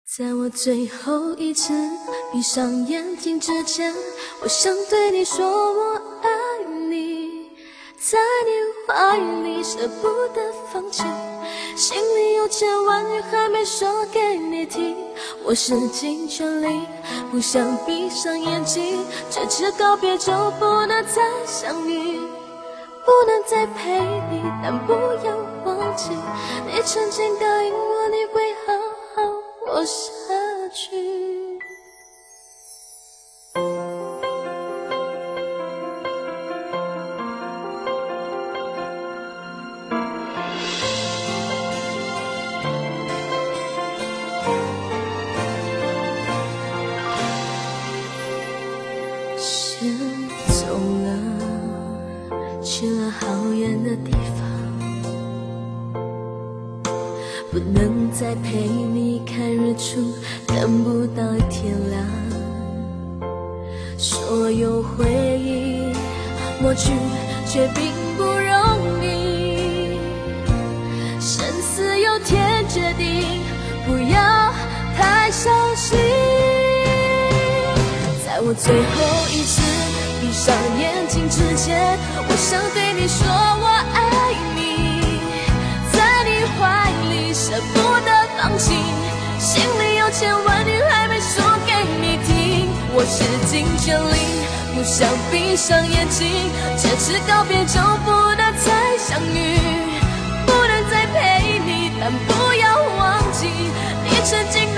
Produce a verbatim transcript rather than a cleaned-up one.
在我最后一次闭上眼睛之前，我想对你说我爱你，在你怀里舍不得放弃，心里有千万语还没说给你听，我使尽全力不想闭上眼睛，这次告别就不能再相遇，不能再陪你，但不要忘记你曾经答应我你会好好活下去。先走了，去了好远的地方，不能再陪你看日出，等不到天亮。所有回忆抹去，却并不容易。生死有天决定，不要太小心。在我最后一次闭上眼睛之前，我想对你说我爱你，在你怀里舍不得放弃，心里有千万语还没说给你听，我使尽全力不想闭上眼睛，这次告别就不能再相遇，不能再陪你，但不要忘记你曾经